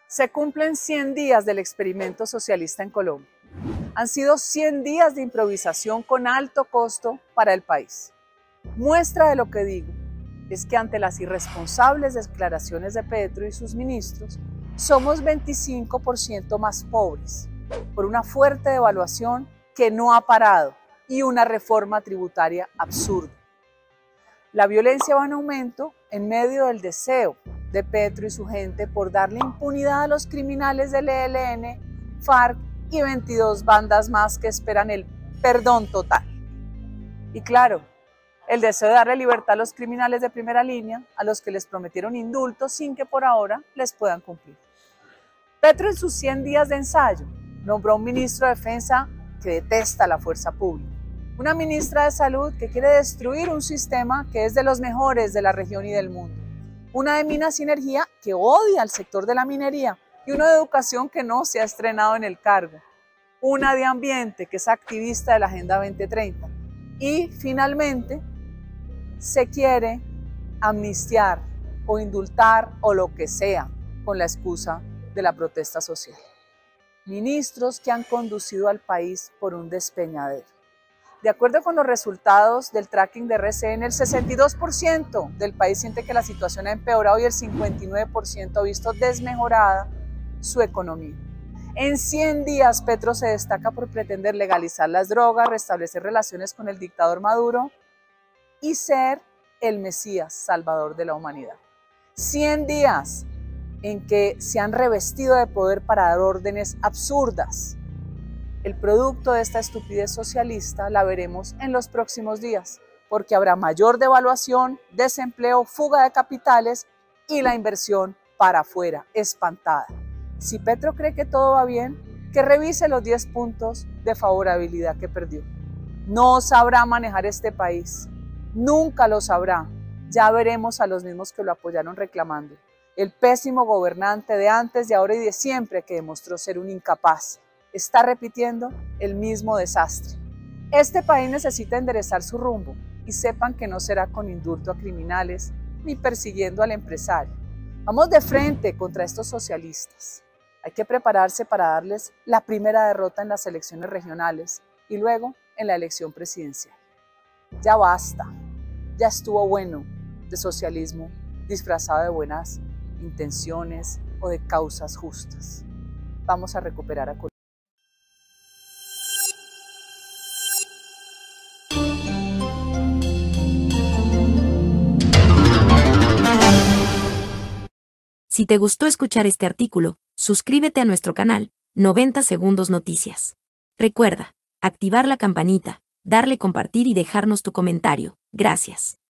Se cumplen 100 días del experimento socialista en Colombia. Han sido 100 días de improvisación con alto costo para el país. Muestra de lo que digo es que ante las irresponsables declaraciones de Petro y sus ministros, somos 25% más pobres por una fuerte devaluación que no ha parado y una reforma tributaria absurda. La violencia va en aumento en medio del deseo de Petro y su gente por darle impunidad a los criminales del ELN, FARC y 22 bandas más que esperan el perdón total. Y claro, el deseo de darle libertad a los criminales de primera línea, a los que les prometieron indultos sin que por ahora les puedan cumplir. Petro en sus 100 días de ensayo nombró a un ministro de Defensa que detesta la fuerza pública, una ministra de Salud que quiere destruir un sistema que es de los mejores de la región y del mundo, una de Minas y Energía que odia al sector de la minería y uno de Educación que no se ha estrenado en el cargo, una de Ambiente que es activista de la Agenda 2030 y finalmente se quiere amnistiar o indultar o lo que sea con la excusa de la protesta social. Ministros que han conducido al país por un despeñadero. De acuerdo con los resultados del tracking de RCN, el 62% del país siente que la situación ha empeorado y el 59% ha visto desmejorada su economía. En 100 días, Petro se destaca por pretender legalizar las drogas, restablecer relaciones con el dictador Maduro y ser el Mesías salvador de la humanidad. 100 días en que se han revestido de poder para dar órdenes absurdas. El producto de esta estupidez socialista la veremos en los próximos días, porque habrá mayor devaluación, desempleo, fuga de capitales y la inversión para afuera, espantada. Si Petro cree que todo va bien, que revise los 10 puntos de favorabilidad que perdió. No sabrá manejar este país, nunca lo sabrá. Ya veremos a los mismos que lo apoyaron reclamando. El pésimo gobernante de antes, de ahora y de siempre que demostró ser un incapaz. Está repitiendo el mismo desastre. Este país necesita enderezar su rumbo y sepan que no será con indulto a criminales ni persiguiendo al empresario. Vamos de frente contra estos socialistas. Hay que prepararse para darles la primera derrota en las elecciones regionales y luego en la elección presidencial. Ya basta, ya estuvo bueno de socialismo disfrazado de buenas intenciones o de causas justas. Vamos a recuperar a Colombia. Si te gustó escuchar este artículo, suscríbete a nuestro canal, 90 Segundos Noticias. Recuerda, activar la campanita, darle compartir y dejarnos tu comentario. Gracias.